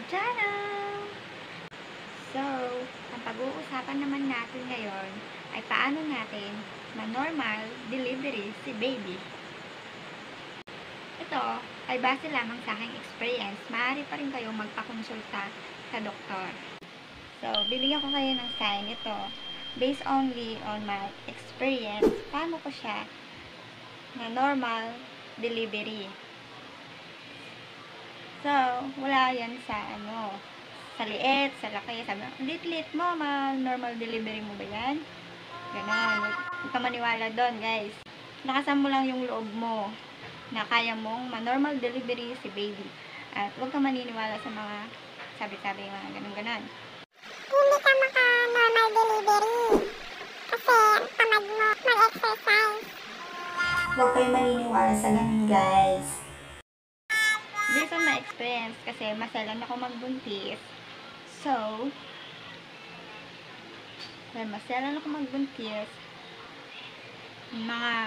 channel! So, ang pag-uusapan naman natin ngayon ay paano natin ma-normal delivery si baby. Ito ay base lamang sa aking experience. Maaari pa rin kayong magpakonsulta sa doktor. So, bibigyan ko kayo ng sign ito. Based only on my experience, paano ko siya na normal delivery. So, wala yan sa sa liit, sa laki. Sabi, lit-lit mo, normal delivery mo ba yan? Ganon. Huwag ka maniwala doon, guys. Lakasan mo lang yung loob mo na kaya mong ma-normal delivery si baby. At huwag ka maniniwala sa mga sabi-sabi, mga ganon-ganon. Hindi ka maka-normal delivery kasi tamad mo mag-exercise. Huwag kayo maniniwala sa ganun, guys. Based on my experience, kasi maselan ako magbuntis. So, dahil maselan ako magbuntis, mga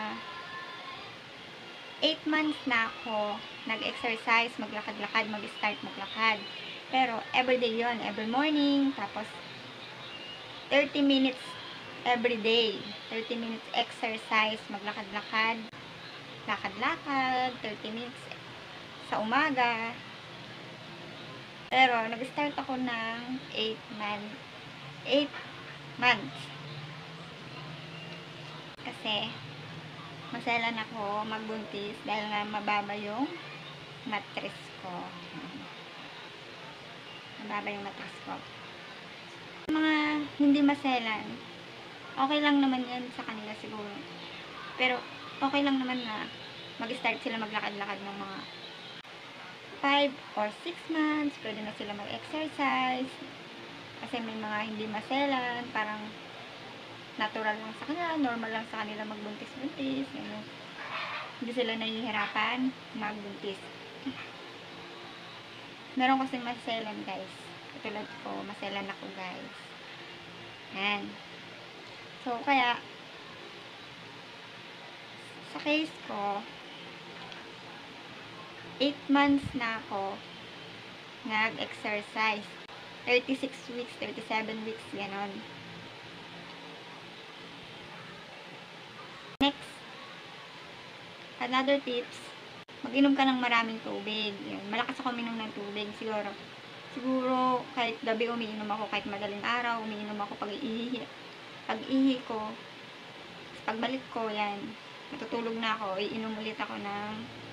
8 months na ako nag-exercise, maglakad-lakad, mag-start maglakad. Pero, everyday yon, every morning, tapos 30 minutes every day. 30 minutes exercise, maglakad-lakad, lakad-lakad, 30 minutes sa umaga. Pero, nag-start ako ng 8 months. Kasi, maselan ako magbuntis dahil nga mababa yung mattress ko. Mababa yung mattress ko. Mga hindi maselan, okay lang naman yan sa kanila siguro. Pero, okay lang naman na mag-start sila maglakad-lakad ng mga 5 or 6 months, pwede na sila mag-exercise. Kasi may mga hindi maselan, parang natural lang sa kanila, normal lang sa kanila magbuntis-buntis. Hindi sila nahihirapan magbuntis. Meron kasi maselan, guys. Katulad ko, maselan ako, guys. Yan. So, kaya, sa case ko, 8 months na ako nag-exercise. 36 weeks, 37 weeks, ganon. Next, another tips, mag-inom ka ng maraming tubig. Yan. Malakas ako uminom ng tubig, siguro kahit gabi umiinom ako, kahit madaling araw, umiinom ako pag-ihi ko, pagbalik ko, yan, natutulog na ako, iinom ulit ako ng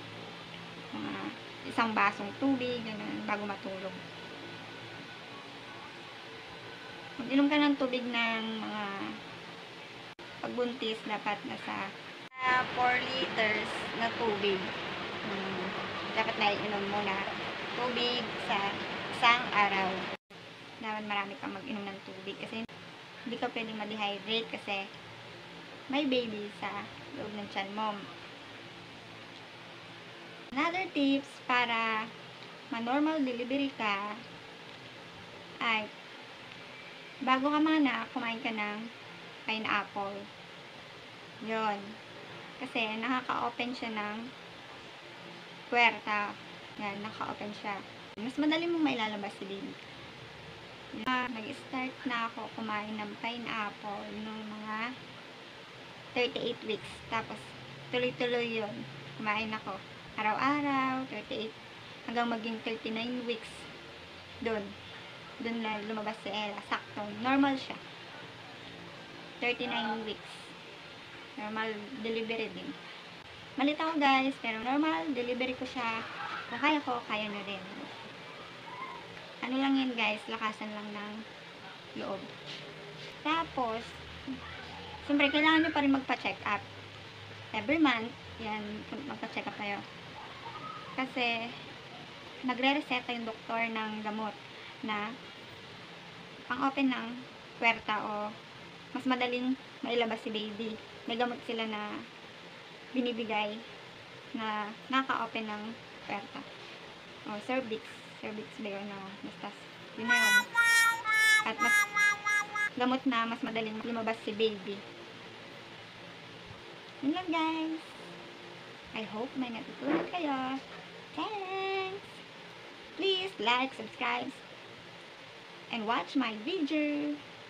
isang basong tubig, ganun, bago matulog. Mag-inom ka ng tubig ng mga pagbuntis, dapat nasa 4 liters na tubig. Dapat na iinom mo na tubig sa isang araw. Dapat marami kang mag-inom ng tubig kasi hindi ka pwedeng ma-dehydrate kasi may baby sa loob ng tiyan mo. Another tips para ma-normal delivery ka ay bago ka mana, kumain ka ng pineapple. Yun. Kasi nakaka-open siya ng puwerta. Yan, naka-open siya. Mas madali mong mailalabas si baby. Nag-start na ako kumain ng pineapple noong mga 38 weeks. Tapos, tuloy-tuloy yun. Kumain ako araw-araw, 38, hanggang maging 39 weeks. Doon na lumabas si Ella. Sakto. Normal siya. 39 weeks. Normal delivery din. Malit ako, guys, pero normal delivery ko siya. Kung kaya ko, kaya nyo rin. Ano lang yun, guys, lakasan lang ng loob. Tapos, siyempre, kailangan nyo pa rin magpa-check up. Every month, yan, magpa-check up kayo. Kasi, nagre-reseta yung doktor ng gamot na pang-open ng puwerta o mas madaling mailabas si baby. May gamot sila na binibigay na naka-open ng puwerta. O, cervix ba yun? Basta, yun na yun. At mas gamot na mas madaling lumabas si baby. Yun lang, guys. I hope may natutunan kayo. Thanks! Please, like, subscribe, and watch my video.